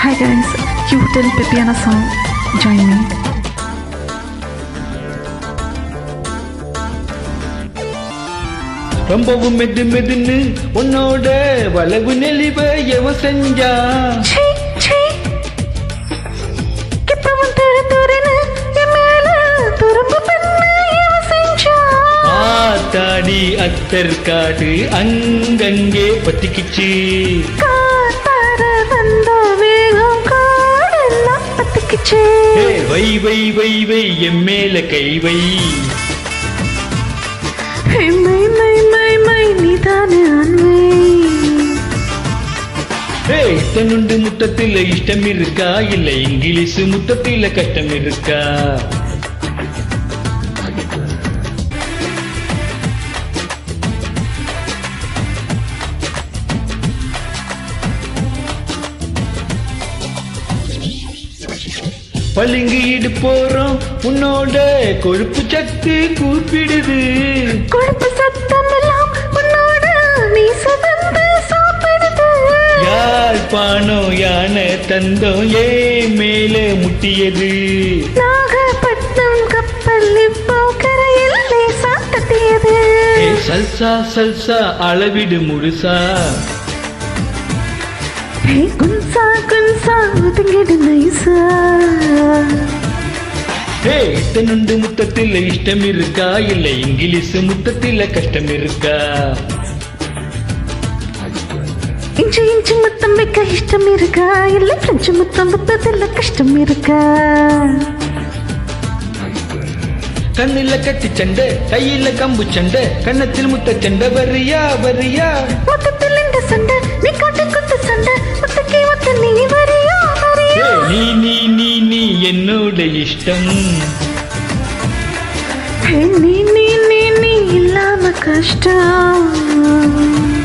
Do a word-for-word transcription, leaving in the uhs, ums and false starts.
Hi guys, cute little piano song. Join me. ரொம்பவும் மெது மெதுன்னு உன்னோட வளவு நெளிவ எவ செஞ்சா ஆத்தாடி அத்தர் காடு அங்கங்கே பத்திக்கிச்சு வை வை வை வை என் மேல கை வை இத்தனுண்டு முத்தத்தில இஷ்டம் இருக்கா இல்ல இங்கிலீஷ் முத்தத்தில கஷ்டம் இருக்கா பளிங்கிடு போறோம் உன்னோட கொழுப்பு சத்து கூப்பிடுது கொழுப்பு சத்தம் எல்லாம் உன்னோட மீசவந்து சாப்பிடுது யாழ்ப்பாணம் யானை தந்தம் ஏ மேல முட்டியது நாகப்பட்டினம் கப்பல் இப்போ கரையில் லேசா தட்டியது சல்சா சல்சா அளவிடு முழுசா குன்சா குன்சா ஒதுங்கிடு நைசா இத்தனுண்டு முத்தத்தில இஷ்டம் இருக்கா இல்ல இங்கிலீஷ் முத்தத்தில கஷ்டம் இருக்கா இஞ்சி இஞ்சி முத்தம் வைக்க இஷ்டம் இருக்கா இல்ல பிரெஞ்சு முத்தம் முத்தத்தில கஷ்டம் இருக்கா கண்ணில கட்டி சண்டை கையில கம்பு சண்டை கன்னத்தில் முத்த சண்டை வரியா வரியா முத்தத்தில் இந்த சண்டை நீ காட்டு குத்து சண்டை முத்தக்கி முத்த நீ வரியா வரியா நீ நீ நீ நீ என்னோட இஷ்டம் நீ நீ நீ நீ இல்லாம கஷ்டம்